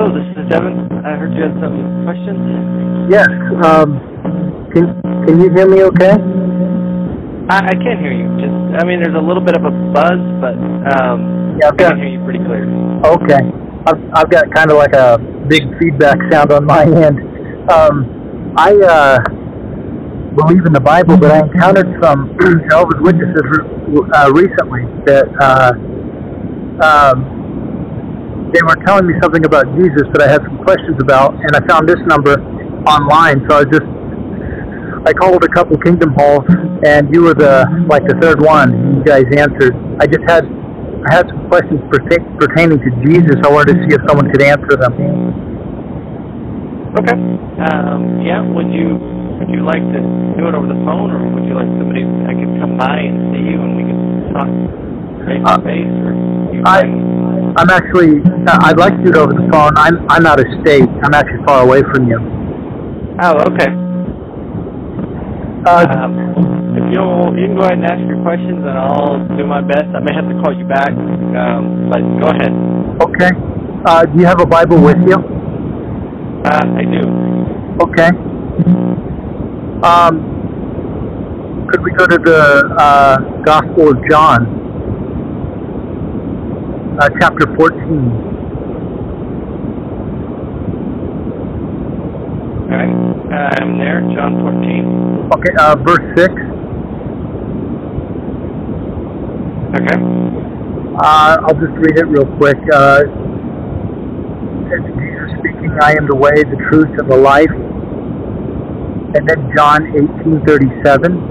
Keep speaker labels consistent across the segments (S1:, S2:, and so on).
S1: Hello, this is Devin. I heard you had some questions.
S2: Yes. Can you hear me okay?
S1: I can hear you. There's a little bit of a buzz, but
S2: Yeah,
S1: I can hear you pretty clear.
S2: Okay. I've got kind of like a big feedback sound on my end. I believe in the Bible, but I encountered some Jehovah's Witnesses recently that they were telling me something about Jesus that I had some questions about, and I found this number online, so I called a couple Kingdom Halls, and you were the third one. You guys answered. I had some questions pertaining to Jesus. I wanted to see if someone could answer them.
S1: Okay. Would you like to do it over the phone, or would you like somebody I could come by and see you and we can talk face to face?
S2: I'm actually. I'd like to do it over the phone. I'm out of state. I'm actually far away from you.
S1: Oh, okay. If you can go ahead and ask your questions, and I'll do my best. I may have to call you back, but go ahead.
S2: Okay. Do you have a Bible with you?
S1: I do.
S2: Okay. Could we go to the Gospel of John, chapter 14?
S1: All right. I'm there, John 14.
S2: Okay, verse 6.
S1: Okay.
S2: I'll just read it real quick. It's Jesus speaking, I am the way, the truth, and the life. And then John 18:37.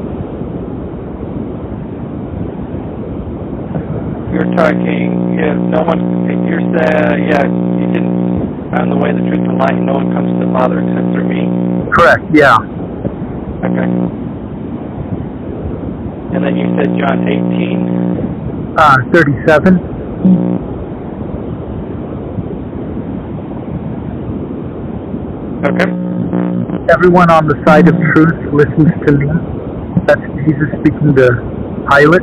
S1: You're talking, you didn't, I'm the way, the truth, and the life. No one comes to the Father except through me.
S2: Correct, yeah.
S1: Okay. And then you said John 18.
S2: 37.
S1: Okay.
S2: Everyone on the side of truth listens to me. That's Jesus speaking to Pilate.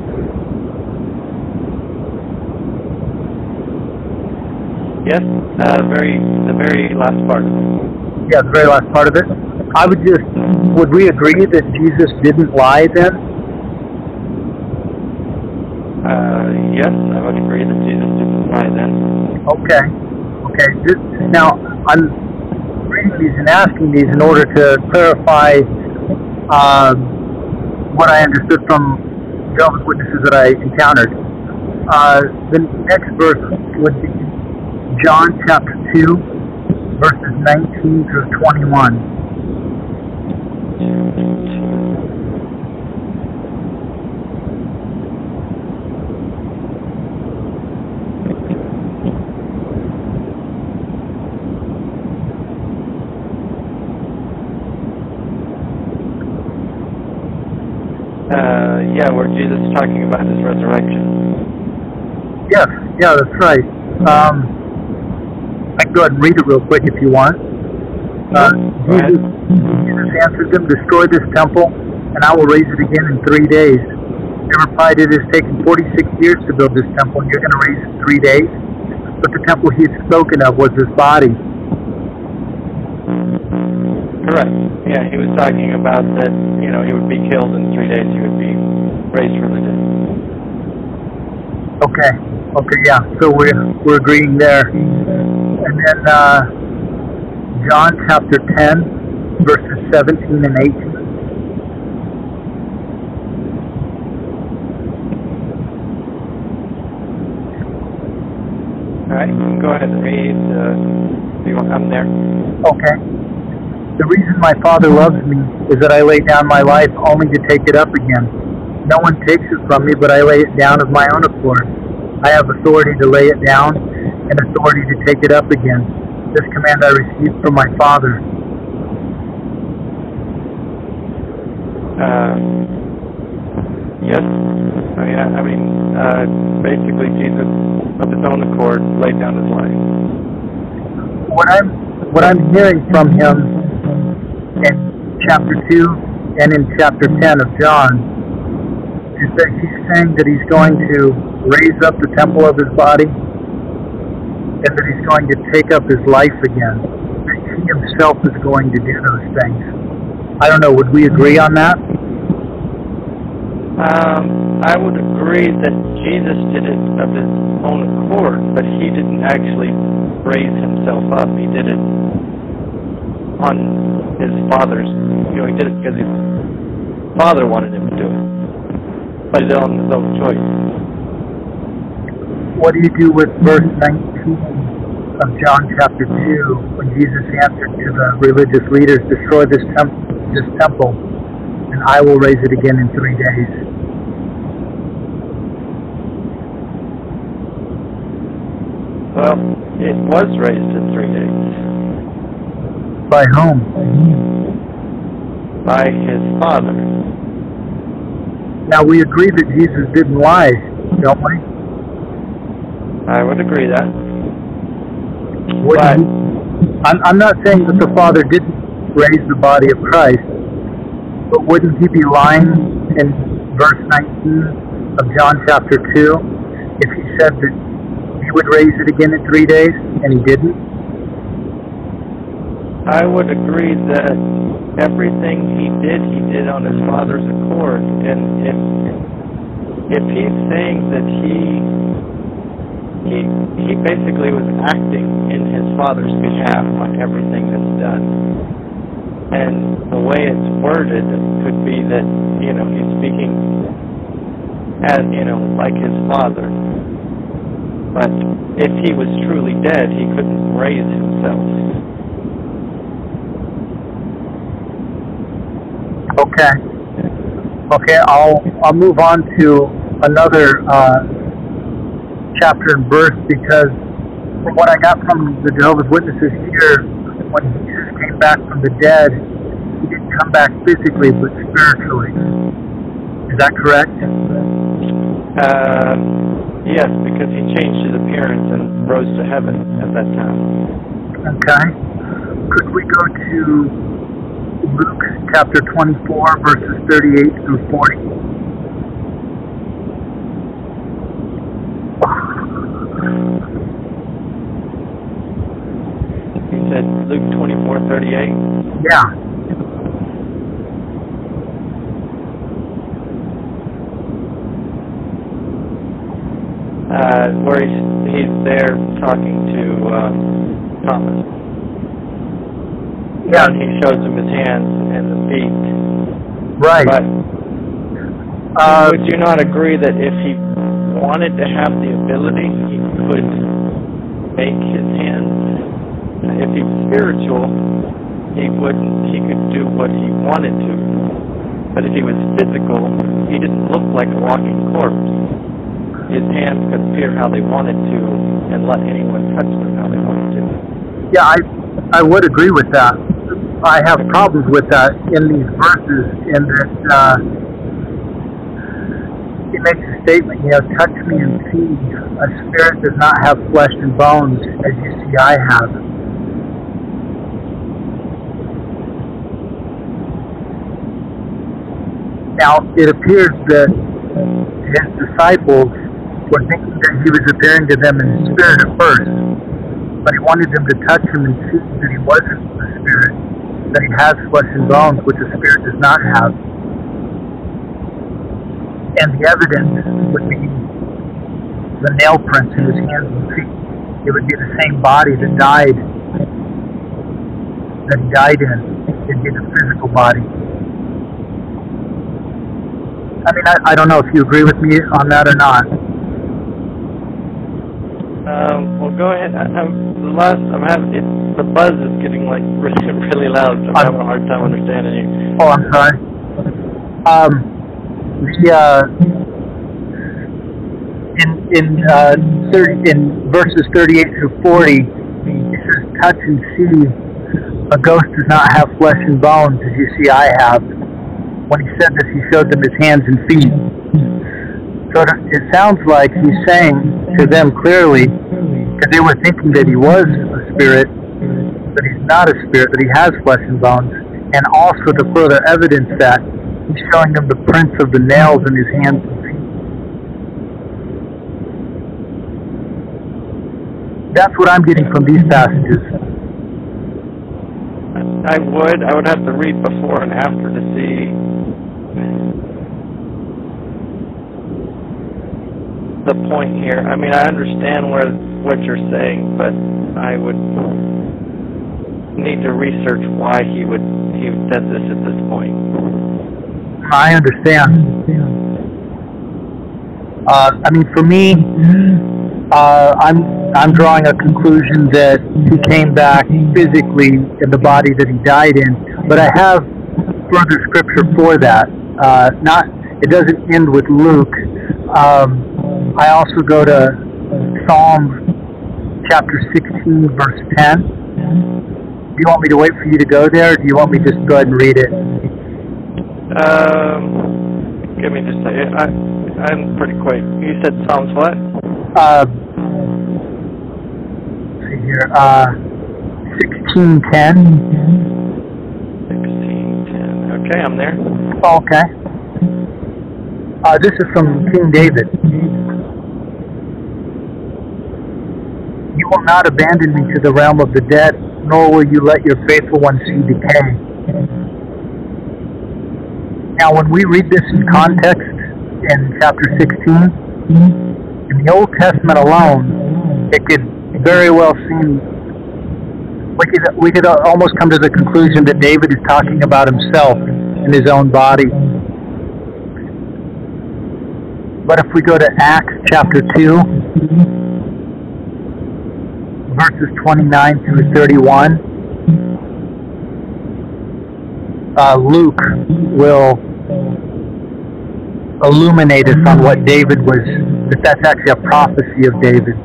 S1: Yes, the very last part.
S2: Yeah, the very last part of it. Would we agree that Jesus didn't lie then?
S1: Yes, I would agree that Jesus didn't lie then.
S2: Okay. Now, I'm reading these and asking these in order to clarify what I understood from Jehovah's Witnesses that I encountered. The next verse would be John chapter 2, verses 19 through 21.
S1: Where Jesus is talking about his resurrection.
S2: Yes, yeah, that's right. I can go ahead and read it real quick if you want. Jesus answered them, destroy this temple, and I will raise it again in 3 days. They replied, it has taken 46 years to build this temple, and you're going to raise it in 3 days? But the temple he had spoken of was his body.
S1: Correct. Yeah, he was talking about that, he would be killed in 3 days, he would be raised from the dead.
S2: Okay, yeah, so we're agreeing there. And then John chapter 10, verses 17 and 18.
S1: All right, you can go ahead and read. I'm there.
S2: Okay. The reason my Father loves me is that I lay down my life only to take it up again. No one takes it from me, but I lay it down of my own accord. I have authority to lay it down and authority to take it up again. This command I received from my Father.
S1: Yes. Basically Jesus, of his own accord, laid down his life.
S2: What I'm hearing from him in chapter 2 and in chapter 10 of John is that he's saying that he's going to raise up the temple of his body and that he's going to take up his life again, that he himself is going to do those things. I don't know, would we agree on that?
S1: I would agree that Jesus did it of his own accord, but he didn't actually raise himself up. He did it on his Father's, he did it because his Father wanted him to do it, but he did it on his own choice.
S2: What do you do with verse 19 of John chapter 2, when Jesus answered to the religious leaders, destroy this temple, and I will raise it again in 3 days?
S1: Well, it was raised in 3 days.
S2: By whom?
S1: By his Father.
S2: Now, we agree that Jesus didn't lie, don't we?
S1: I would agree that.
S2: But I'm not saying that the Father didn't raise the body of Christ, but wouldn't he be lying in verse 19 of John chapter 2 if he said that he would raise it again in 3 days, and he didn't?
S1: I would agree that everything he did on his Father's accord. And if he's saying that he basically was acting in his Father's behalf on everything that's done. And the way it's worded, it could be that, he's speaking as, like his Father. But if he was truly dead, he couldn't raise himself.
S2: Okay, I'll move on to another chapter and verse, because from what I got from the Jehovah's Witnesses here, when Jesus came back from the dead, he didn't come back physically but spiritually. Is that correct?
S1: Yes, because he changed his appearance and rose to heaven at that time.
S2: Okay. Could we go to Luke chapter 24, verses 38 through 40?
S1: You said Luke 24:38?
S2: Yeah.
S1: Where he's there talking to Thomas.
S2: Yeah.
S1: And he shows him his hands and the feet.
S2: Right.
S1: But would you not agree that if he wanted to have the ability, he could make his hands? If he was spiritual, he could do what he wanted to. But if he was physical, he didn't look like a walking corpse. His hands could appear how they wanted to and let anyone touch them how they wanted to.
S2: Yeah, I would agree with that. I have problems with that in these verses, in that he makes a statement, touch me and see. A spirit does not have flesh and bones, as you see I have. Now, it appears that his disciples were thinking that he was appearing to them in spirit at first, but he wanted them to touch him and see that he wasn't a spirit, that he has flesh and bones, which a spirit does not have. And the evidence would be the nail prints in his hands and feet. It would be the same body that he died in. It'd be the physical body. I mean, I don't know if you agree with me on that or not.
S1: Well, go ahead. The buzz is getting really loud. So I'm having a hard time understanding you.
S2: Oh, I'm sorry. In verses 38 through 40, it says, "Touch and see. A ghost does not have flesh and bones, as you see I have." When he said this, he showed them his hands and feet. So it sounds like he's saying to them clearly, because they were thinking that he was a spirit, that he's not a spirit, that he has flesh and bones, and also to further evidence that, he's showing them the prints of the nails in his hands and feet. That's what I'm getting from these passages.
S1: I would have to read before and after to see the point here. I mean, I understand what you're saying, but I would need to research why he said this at this point.
S2: I understand. I mean, for me, I'm drawing a conclusion that he came back physically in the body that he died in, but I have further scripture for that. It doesn't end with Luke. I also go to Psalm chapter 16, verse 10. Do you want me to wait for you to go there, or do you want me to just go ahead and read it?
S1: Give me just a second. I'm pretty quick. You said Psalms what?
S2: Let's see here. 16:10.
S1: 16:10. Okay, I'm there.
S2: Okay. This is from King David. You will not abandon me to the realm of the dead, nor will you let your faithful one see decay. Now, when we read this in context, in chapter 16, in the Old Testament alone, it could very well seem, we could almost come to the conclusion that David is talking about himself in his own body. But if we go to Acts chapter 2, verses 29 through 31, Luke will illuminate us on what David was, that's actually a prophecy of David.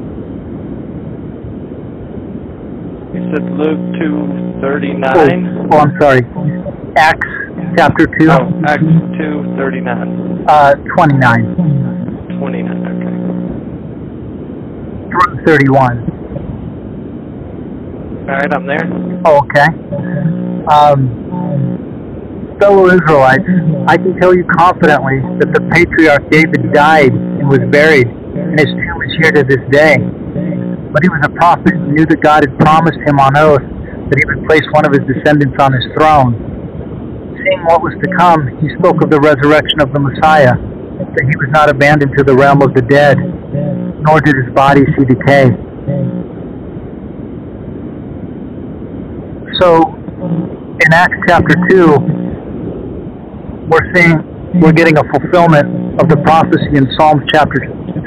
S1: You said Luke 2:39?
S2: Oh, I'm sorry. Acts chapter 2.
S1: Oh, Acts 2:39.
S2: 29.
S1: 29, okay.
S2: Through 31.
S1: Alright, I'm there.
S2: Okay. Fellow Israelites, I can tell you confidently that the patriarch David died and was buried, and his tomb is here to this day. But he was a prophet and knew that God had promised him on oath that he would place one of his descendants on his throne. Seeing what was to come, he spoke of the resurrection of the Messiah, that he was not abandoned to the realm of the dead, nor did his body see decay. So, in Acts chapter 2, we're getting a fulfillment of the prophecy in Psalm chapter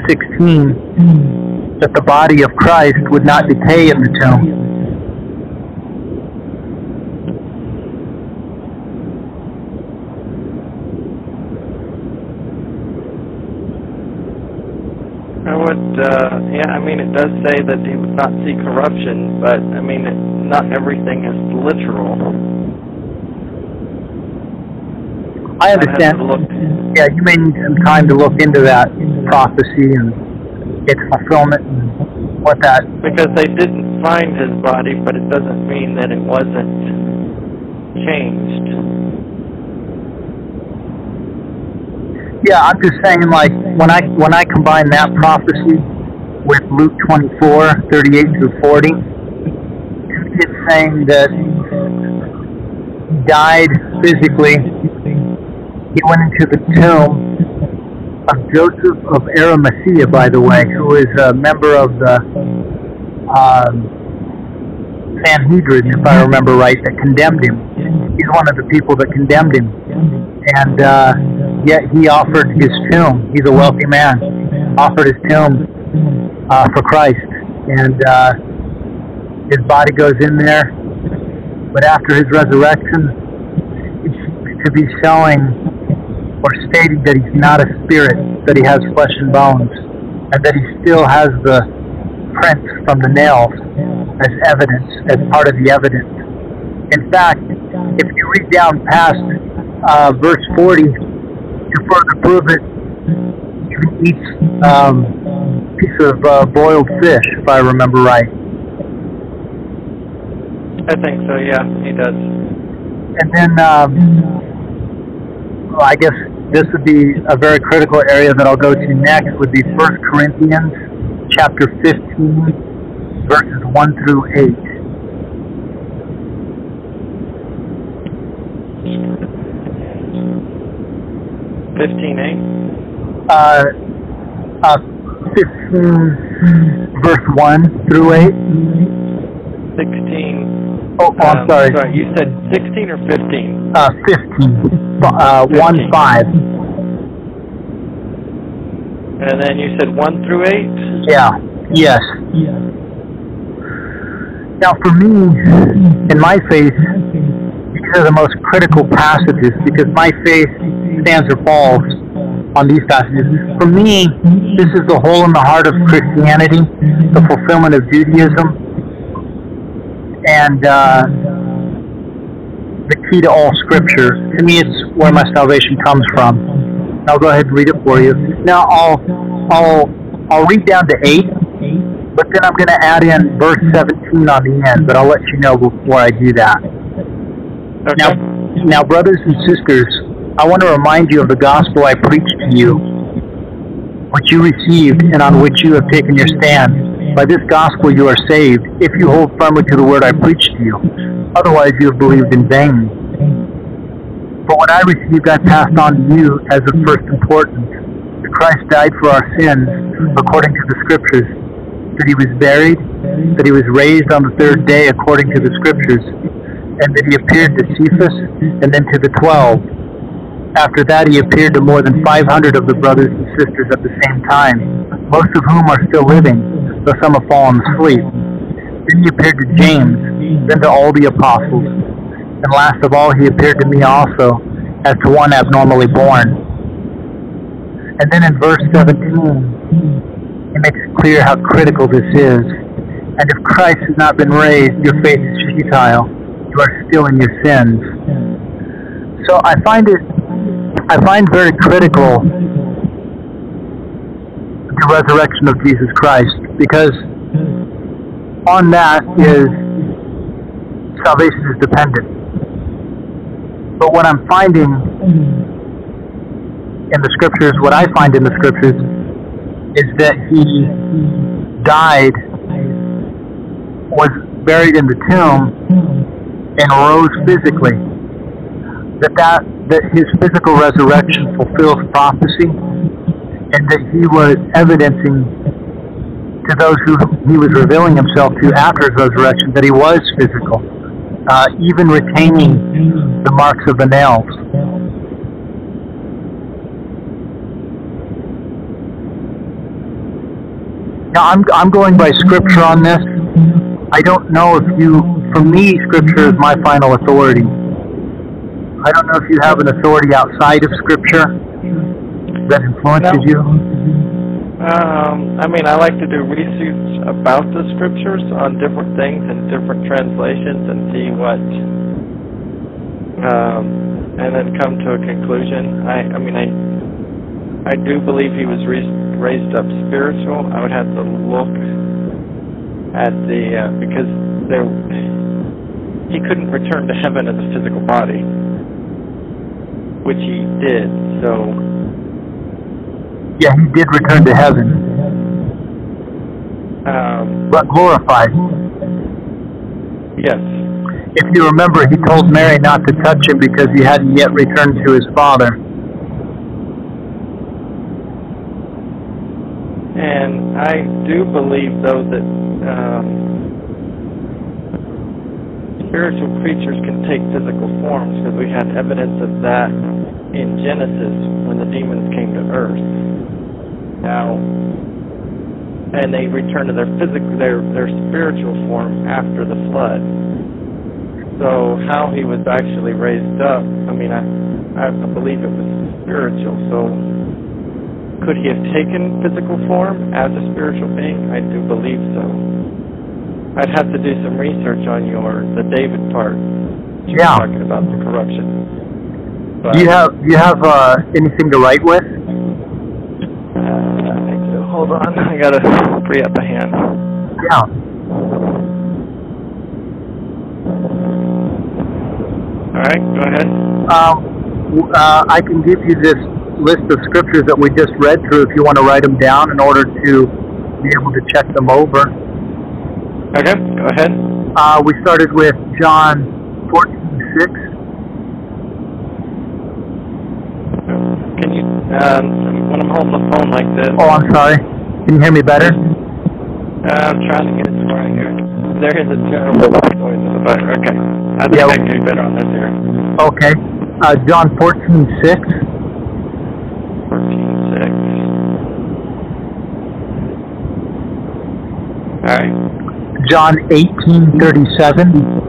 S2: 16 that the body of Christ would not decay in the tomb.
S1: I mean, it does say that he would not see corruption, but, I mean, not everything is literal.
S2: I understand. Yeah, you may need some time to look into that prophecy and its fulfillment and what that...
S1: Because they didn't find his body, but it doesn't mean that it wasn't changed.
S2: Yeah, I'm just saying, like, when I combine that prophecy with Luke 24, 38 through 40, it's saying that he died physically. He went into the tomb of Joseph of Arimathea, by the way, who is a member of the Sanhedrin, if I remember right, that condemned him. He's one of the people that condemned him. And yet he offered his tomb. He's a wealthy man. Offered his tomb for Christ. And his body goes in there. But after his resurrection, he seems to be showing or stating that he's not a spirit, that he has flesh and bones, and that he still has the prints from the nails as evidence, as part of the evidence. In fact, if you read down past verse 40, to further prove it, he eats a piece of boiled fish, if I remember right.
S1: I think so, yeah, he does.
S2: And then, I guess this would be a very critical area that I'll go to next, would be 1 Corinthians chapter 15, verses 1 through 8.
S1: Uh,
S2: 15, verse 1 through 8.
S1: 16.
S2: Oh, I'm sorry.
S1: Sorry, you said 16 or 15?
S2: 15. 1-5.
S1: And then you said 1 through 8?
S2: Yeah. Yes. Now, for me, in my faith, these are the most critical passages because my faith stands or falls on these passages. For me, this is the hole in the heart of Christianity, the fulfillment of Judaism, and the key to all Scripture. To me, it's where my salvation comes from. I'll go ahead and read it for you. Now, I'll read down to 8, but then I'm going to add in verse 17 on the end, but I'll let you know before I do that.
S1: Okay.
S2: Now, brothers and sisters, I want to remind you of the gospel I preached to you, which you received and on which you have taken your stand. By this gospel you are saved, if you hold firmly to the word I preached to you. Otherwise you have believed in vain. But what I received I passed on to you as of first importance. That Christ died for our sins, according to the Scriptures. That he was buried, that he was raised on the third day according to the Scriptures, and that he appeared to Cephas and then to the 12. After that he appeared to more than 500 of the brothers and sisters at the same time, most of whom are still living, though some have fallen asleep. Then he appeared to James, then to all the apostles, and last of all he appeared to me also, as to one abnormally born. And then in verse 17, it makes it clear how critical this is. And if Christ has not been raised, your faith is futile. You are still in your sins. So I find very critical the resurrection of Jesus Christ, because on that is salvation is dependent. But what I'm finding in the Scriptures, what I find in the Scriptures, is that he died, was buried in the tomb, and rose physically. That his physical resurrection fulfills prophecy, and that he was evidencing to those who he was revealing himself to after his resurrection that he was physical, even retaining the marks of the nails. Now, I'm going by Scripture on this. I don't know if for me, Scripture is my final authority. I don't know if you have an authority outside of Scripture that influences you.
S1: I mean, I like to do research about the Scriptures on different things and different translations and see what, and then come to a conclusion. I do believe he was raised up spiritual. I would have to look at because he couldn't return to heaven as a physical body, which he did, so...
S2: Yeah, he did return to heaven. But glorified.
S1: Yes.
S2: If you remember, he told Mary not to touch him because he hadn't yet returned to his Father.
S1: And I do believe, though, that spiritual creatures can take physical forms, because we had evidence of that in Genesis when the demons came to earth. Now, and they returned to their spiritual form after the flood. So how he was actually raised up, I believe it was spiritual. So could he have taken physical form as a spiritual being? I do believe so. I'd have to do some research on the David part.
S2: Yeah.
S1: Talking about the corruption. But,
S2: do you have anything to write with?
S1: Hold on, I gotta free up a hand.
S2: Yeah.
S1: All right, go ahead.
S2: I can give you this list of scriptures that we just read through if you want to write them down in order to be able to check them over.
S1: Okay, go ahead.
S2: We started with John 14:6.
S1: Can you, when I'm holding the phone like this...
S2: Oh, I'm sorry. Can you hear me better?
S1: I'm trying to get it to where I hear it. There is a terrible noise in the back. Okay. I think I can do better on this here.
S2: Okay. John 14:6.
S1: 14:6. Alright.
S2: John 18:37.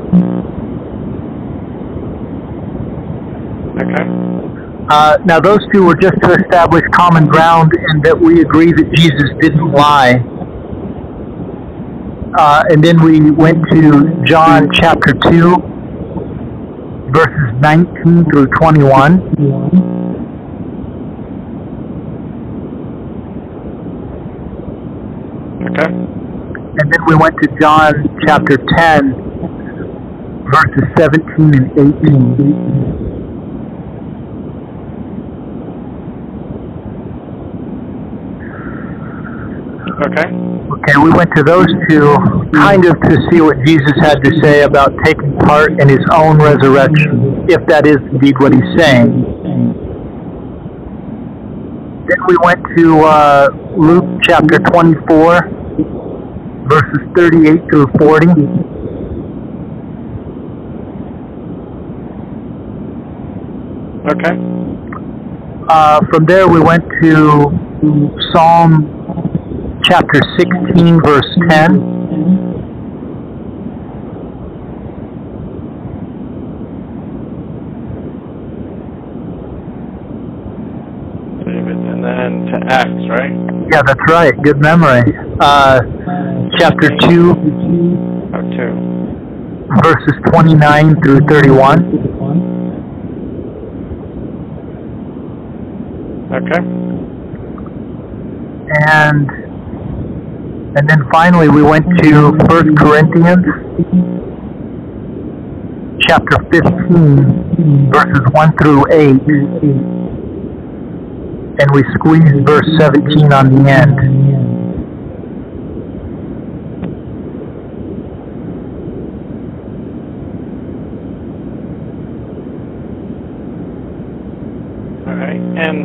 S1: Okay.
S2: Now those two were just to establish common ground and that we agree that Jesus didn't lie. And then we went to John chapter 2, verses 19 through 21.
S1: Okay.
S2: And then we went to John chapter 10, verses 17 and 18.
S1: Okay.
S2: Okay, we went to those two kind of to see what Jesus had to say about taking part in his own resurrection, if that is indeed what he's saying. Then we went to Luke chapter 24, verses 38 through 40.
S1: Okay.
S2: From there we went to Psalm chapter 16, verse 10.
S1: And then to Acts, right?
S2: Yeah, that's right. Good memory. Chapter 2,
S1: Or 2.
S2: verses 29 through 31.
S1: Okay.
S2: And then finally we went to 1 Corinthians chapter 15, verses 1 through 8. And we squeezed verse 17 on the end.
S1: All right. And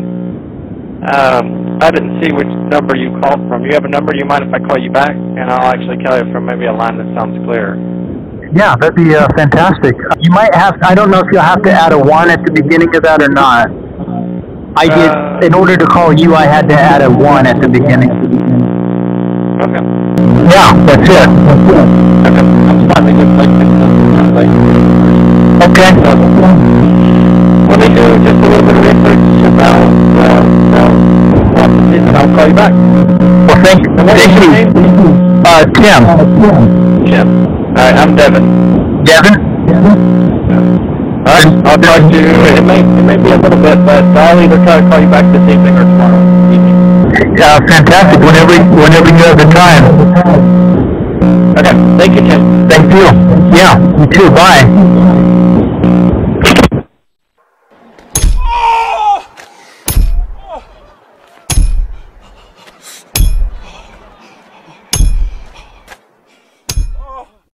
S1: I didn't see which number you called from. You have a number? You mind if I call you back? And I'll actually call you from maybe a line that sounds clearer.
S2: Yeah, that'd be fantastic. You might have, I don't know if you'll have to add a 1 at the beginning of that or not. I did, in order to call you, I had to add a 1 at the beginning.
S1: Okay.
S2: Yeah, that's it.
S1: Okay. I'm slightly like
S2: Okay.
S1: Let me do just a little bit of research about what this is, and I'll call you back.
S2: Well, thank you. Tim.
S1: Jim. All right, I'm Devin.
S2: Devin?
S1: All right, I'll talk to you. It may be a little bit, but I'll either try to call you back this evening or tomorrow evening.
S2: Fantastic. Whenever you have the time.
S1: Okay. Thank you, Tim.
S2: Thank you. Yeah, you too. Bye.